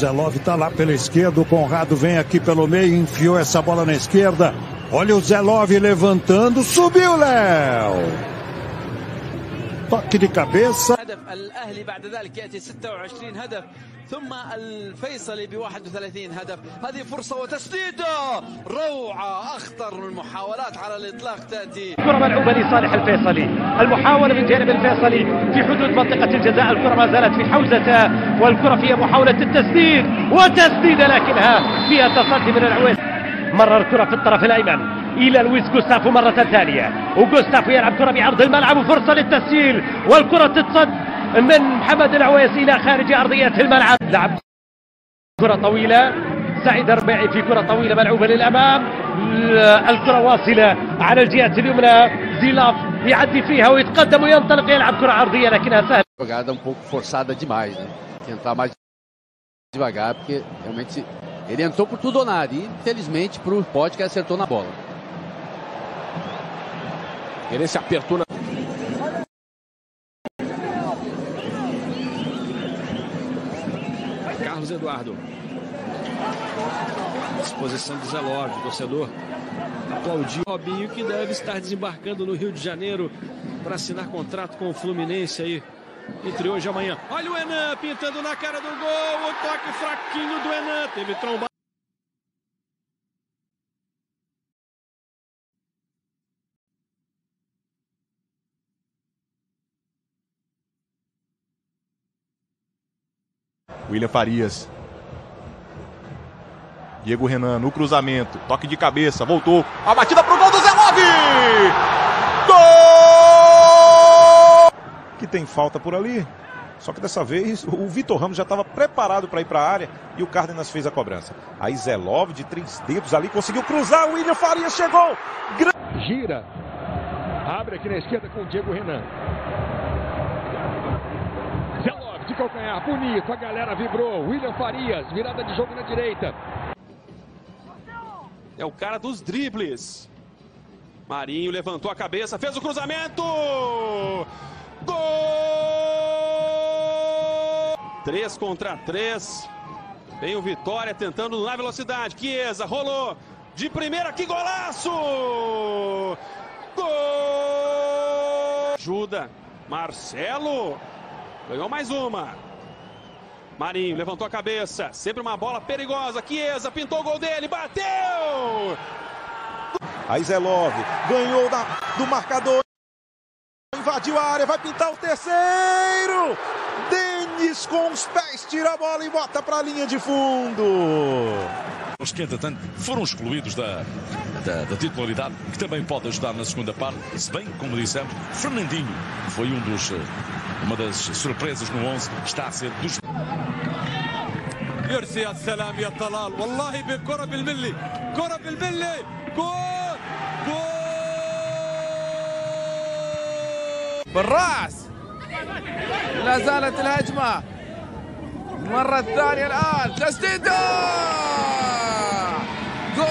Zelov tá lá pela esquerda, o Conrado vem aqui pelo meio, enfiou essa bola na esquerda. Olha o Zelov levantando, subiu, Léo. toque de cabeça. الأهلي بعد ذلك يأتي 26 هدف ثم الفيصلي ب 31 هدف. هذه فرصة وتسديده روعة، أخطر من المحاولات على الإطلاق تأتي. كرة ملعوبة لصالح الفيصلي، المحاولة من جانب الفيصلي في حدود منطقة الجزاء، الكرة ما زالت في حوزته والكرة فيها محاولة التسديد وتسديدة لكنها فيها تصدي من العويس. مرر الكرة في الطرف الأيمن إلى لويس جوستافو مرة ثانية، وجوستافو يلعب كرة بعرض الملعب وفرصة للتسجيل والكرة تتصد من محمد العويس إلى خارج أرضية الملعب. لعب كرة طويلة، سعيد الربيعي في كرة طويلة ملعوبة للأمام، الكرة واصلة على الجهة اليمنى، زيلاف يعدي فيها ويتقدم وينطلق يلعب كرة عرضية لكنها سهلة. Jogada pouco forçada demais, né? Tentar mais devagar, porque realmente ele entrou por tudo ou nada e infelizmente para o Pote que acertou na bola. Ele se apertou na... Carlos Eduardo. Disposição de Zelov, torcedor. Aplaudiu Robinho, que deve estar desembarcando no Rio de Janeiro para assinar contrato com o Fluminense aí entre hoje e amanhã. Olha o Enan pintando na cara do gol, o toque fraquinho do Enan, teve tromba. William Farias. Diego Renan no cruzamento. Toque de cabeça. Voltou. A batida pro gol do Zelov! Gol! Que tem falta por ali. Só que dessa vez o Vitor Ramos já estava preparado para ir para a área e o Cárdenas fez a cobrança. Aí Zelov de 3 dedos ali conseguiu cruzar. O William Farias chegou. Gira. Abre aqui na esquerda com o Diego Renan. De calcanhar, bonito, a galera vibrou. William Farias, virada de jogo na direita. É o cara dos dribles. Marinho levantou a cabeça, fez o cruzamento. Gol! 3 contra 3. Vem o Vitória tentando na velocidade. Chiesa rolou de primeira, que golaço! Gol! Ajuda. Marcelo. Ganhou mais uma. Marinho levantou a cabeça. Sempre uma bola perigosa. Chiesa pintou o gol dele. Bateu! Aí Zelov ganhou do marcador. Invadiu a área. Vai pintar o terceiro. Denis com os pés tira a bola e bota para a linha de fundo. Os que, entretanto, foram excluídos da titularidade, que também pode ajudar na segunda parte. Se bem, como dissemos, Fernandinho foi uma das surpresas no 11, está a ser dos... يرسي السلام يا طلال والله بكرة بالملي كرة بالملي جول بالراس لا زالت الهجمة المرة الثانية الآن تسديده جول.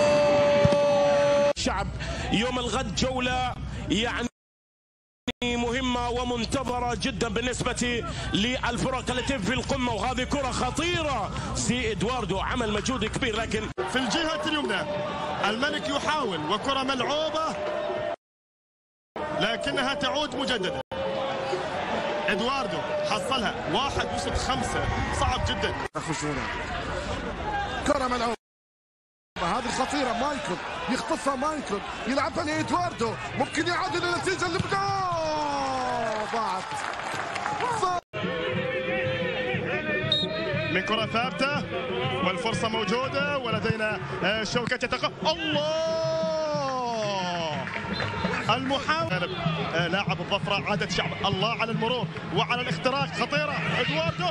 شعب يوم الغد جولة يعني مهمة ومنتظرة جدا بالنسبة للفرق التي في القمة، وهذه كرة خطيرة. سي إدواردو عمل مجهود كبير لكن في الجهة اليمنى الملك يحاول وكرة ملعوبة لكنها تعود مجددا. إدواردو حصلها 1-5 صعب جدا. يخشونه كرة ملعوبة هذه خطيرة. مايكل يخطفها، مايكل يلعبها لإدواردو، ممكن يعادل النتيجة اللي ضاعت من كرة ثابتة والفرصة موجودة ولدينا شوكة الله المحاولة لاعب الظفرة عادة شعب الله على المرور وعلى الاختراق خطيرة. إدواردو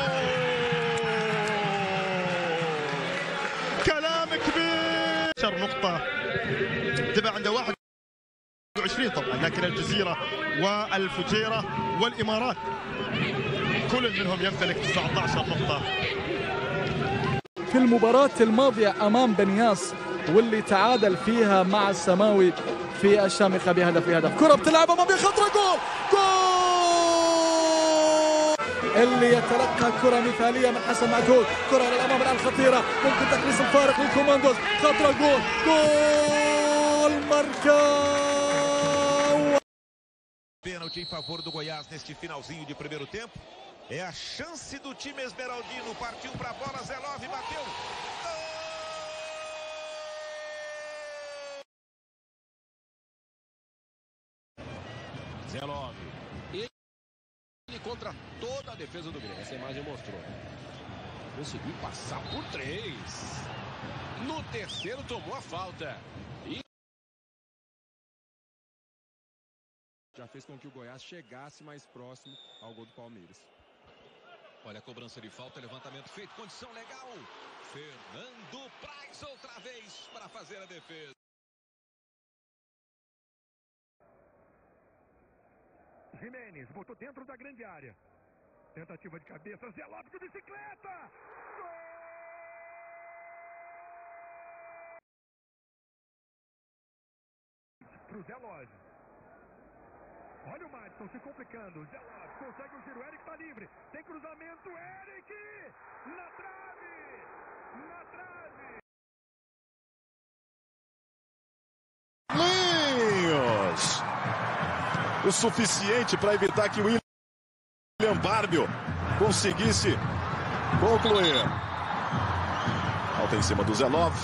كلام كبير. 10 نقطة تبع عنده 21 طبعا، لكن الجزيرة والفجيرة والإمارات كل منهم يمتلك 19 نقطة. في المباراة الماضية أمام بنياس واللي تعادل فيها مع السماوي في الشامخة بهدف. كرة بتلعب أمامية خطرة، جول اللي يتلقى كرة مثالية من حسن معتوق. كرة للأمام الآن خطيرة، ممكن تقليص الفارق للكوماندوز. خطرة، جول Marcão. Pênalti em favor do Goiás neste finalzinho de primeiro tempo. É a chance do time esmeraldino. Partiu para a bola, Zé Love bateu. Zé Love. Ele contra toda a defesa do Grêmio. Essa imagem mostrou. Conseguiu passar por 3. No terceiro tomou a falta. E já fez com que o Goiás chegasse mais próximo ao gol do Palmeiras. Olha a cobrança de falta, levantamento feito, condição legal. Fernando Praz outra vez para fazer a defesa. Jimenez botou dentro da grande área. Tentativa de cabeça, Zé Lopes de bicicleta. Gol! Pro Zé Lopes. Olha o Madison se complicando. Zé Lopes consegue o giro. Eric tá livre. Tem cruzamento. Eric! Na trave! Na trave! Linhos! O suficiente para evitar que o William Barbio conseguisse concluir. Falta em cima do Zé Love.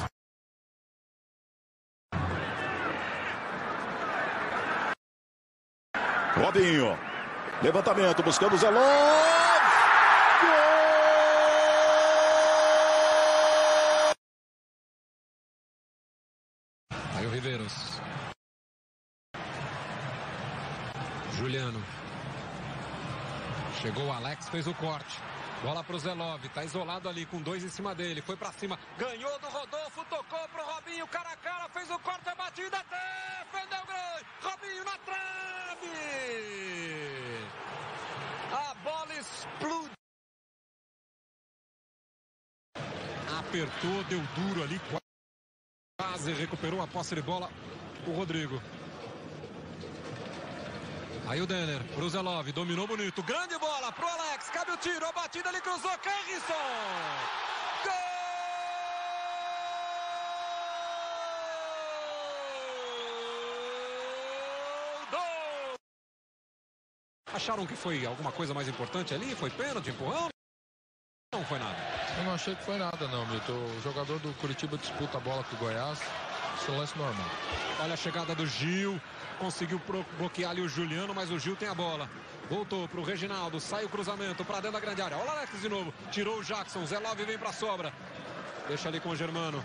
Robinho. Levantamento buscando o Zé Love. Aí o Riveiros. Juliano. Chegou o Alex, fez o corte. Bola pro Zé Love, tá isolado ali com 2 em cima dele. Foi pra cima, ganhou do Rodolfo, tocou pro Robinho, cara a cara, fez o corte, a batida, defendeu o gol. Robinho na trave. A bola explodiu. Apertou, deu duro ali, quase recuperou a posse de bola o Rodrigo. Aí o Denner, pro Zé Love, dominou bonito, grande bola pro Alex, cabe o tiro, a batida, ele cruzou, Carrisson! Gol! Acharam que foi alguma coisa mais importante ali? Foi pênalti, empurrão? Não foi nada. Eu não achei que foi nada, não, Milton. O jogador do Curitiba disputa a bola com o Goiás. Isso é um lance normal. Olha a chegada do Gil. Conseguiu bloquear ali o Juliano, mas o Gil tem a bola. Voltou pro Reginaldo, sai o cruzamento para dentro da grande área. Olha o Alex de novo, tirou o Jackson, Zé Love vem para sobra. Deixa ali com o Germano.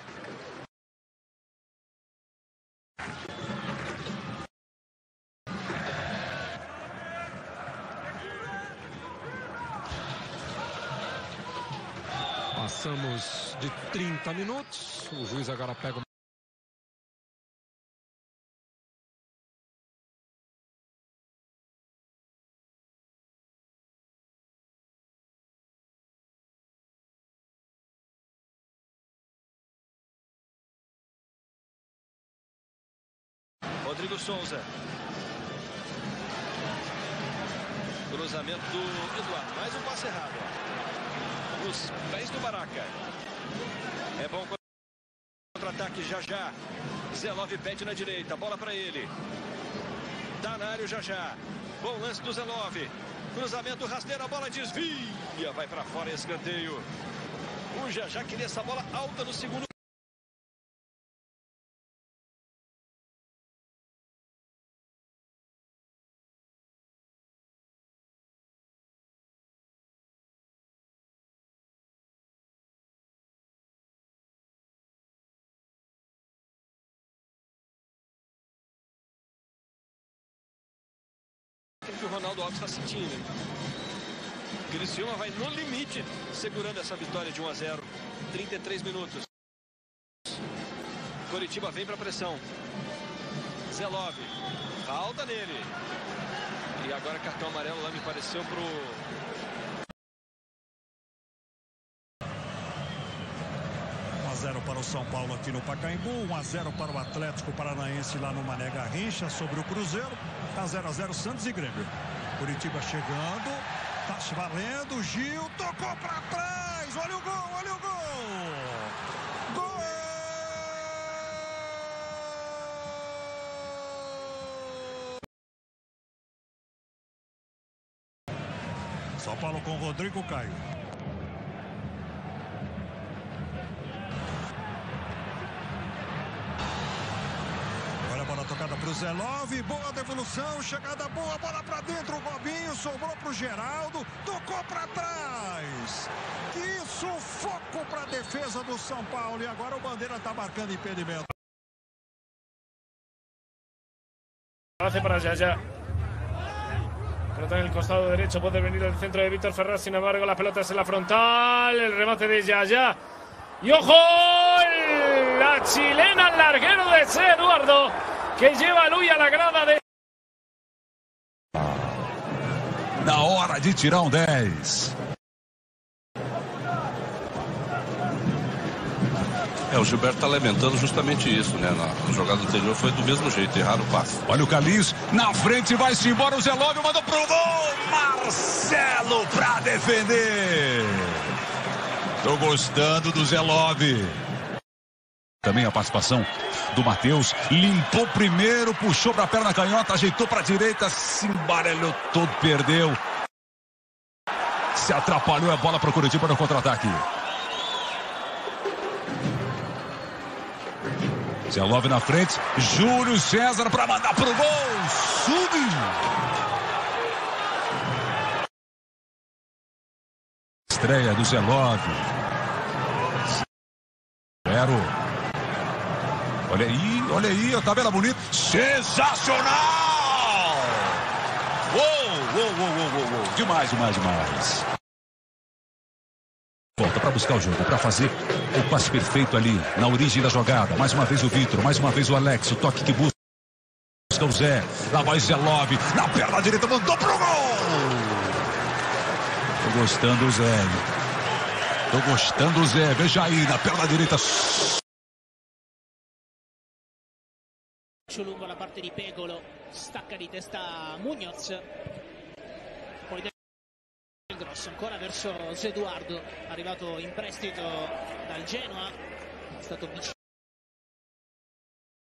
Passamos de 30 minutos. O juiz agora pega o Rodrigo Souza. Cruzamento do Eduardo. Mais um passe errado. Nos pés do Baraca. É bom contra-ataque já já. Zé Love pede na direita. Bola para ele. Tá na área o já já. Bom lance do Zé Love. Cruzamento rasteiro. A bola desvia. Vai para fora escanteio. O já já queria essa bola alta no segundo. Que o Ronaldo Alves está sentindo. Criciúma vai no limite, segurando essa vitória de 1-0. 33 minutos. Coritiba vem para pressão. Zé Love. Falta nele. E agora cartão amarelo lá me pareceu pro... 1-0 para o São Paulo aqui no Pacaembu, 1-0 para o Atlético Paranaense lá no Mané Garrincha sobre o Cruzeiro. Tá 0-0 Santos e Grêmio. Curitiba chegando, Tá valendo, Gil, tocou pra trás, olha o gol, olha o gol! Gol! São Paulo com Rodrigo Caio. Agora a bola tocada para o Zelov, boa devolução, chegada boa, bola para dentro, o Robinho sobrou para o Geraldo, tocou para trás. Que sufoco para a defesa do São Paulo, e agora o Bandeira está marcando impedimento. Hace para Yaya. Pelota en el costado derecho, puede venir el centro de Víctor Ferraz, sin embargo la pelota es en la frontal, el remate de Yaya. Y ojo, la chilena al larguero de Zé Eduardo, que lleva a Luis a la grada de... Na hora de tirar 10. O Gilberto está lamentando justamente isso, né? Na jogada anterior foi do mesmo jeito, erraram o passe. Olha o Carlinhos, na frente, vai-se embora o Zelov, mandou pro gol! Marcelo pra defender! Tô gostando do Zelov. Também a participação do Matheus, limpou primeiro, puxou pra perna canhota, ajeitou pra direita, se embaralhou todo, perdeu. Se atrapalhou a bola pro Curitiba no contra-ataque. Zelov na frente, Júlio César para mandar pro gol, sube! Estreia do Zelov. Olha aí, a tabela bonita, sensacional! Uou, demais. Volta para buscar o jogo, para fazer o passe perfeito ali, na origem da jogada. Mais uma vez o Vitor, mais uma vez o Alex, o toque que busca o Zé. Lá vai Zelov, na perna direita, mandou pro gol! Tô gostando do Zé, veja aí, na perna direita. Lungo la parte di Pegolo, stacca di testa Muñoz, poi del grosso ancora verso Zé Eduardo, arrivato in prestito dal Genoa, è stato vicino.